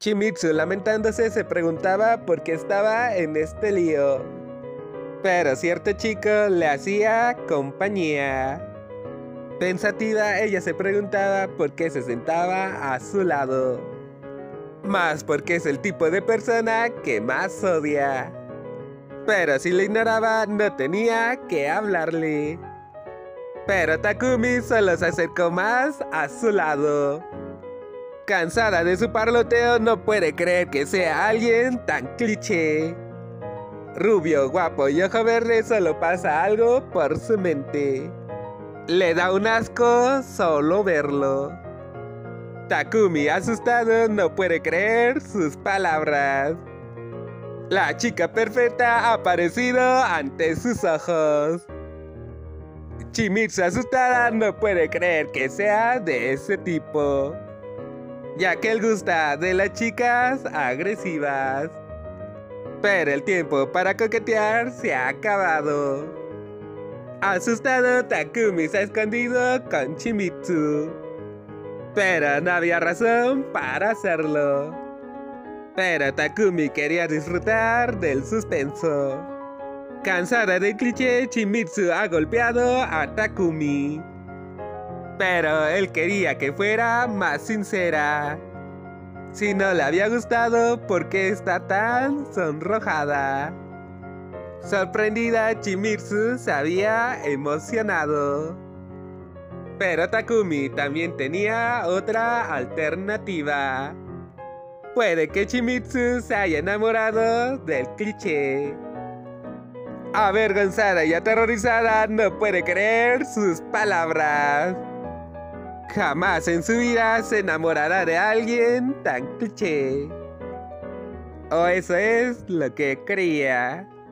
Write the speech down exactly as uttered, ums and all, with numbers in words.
Shimizu, lamentándose, se preguntaba por qué estaba en este lío. Pero cierto chico le hacía compañía. Pensativa, ella se preguntaba por qué se sentaba a su lado. Más porque es el tipo de persona que más odia. Pero si le ignoraba, no tenía que hablarle. Pero Takumi solo se acercó más a su lado. Cansada de su parloteo, no puede creer que sea alguien tan cliché. Rubio, guapo y ojo verde, solo pasa algo por su mente. Le da un asco solo verlo. Takumi, asustado, no puede creer sus palabras. La chica perfecta ha aparecido ante sus ojos. Shimizu, asustada, no puede creer que sea de ese tipo, ya que él gusta de las chicas agresivas. Pero el tiempo para coquetear se ha acabado. Asustado, Takumi se ha escondido con Shimizu. Pero no había razón para hacerlo. Pero Takumi quería disfrutar del suspenso. Cansada del cliché, Shimizu ha golpeado a Takumi. Pero él quería que fuera más sincera. Si no le había gustado, ¿por qué está tan sonrojada? Sorprendida, Shimizu se había emocionado. Pero Takumi también tenía otra alternativa. Puede que Shimizu se haya enamorado del cliché. Avergonzada y aterrorizada, no puede creer sus palabras. Jamás en su vida se enamorará de alguien tan cliché. O eso es lo que creía.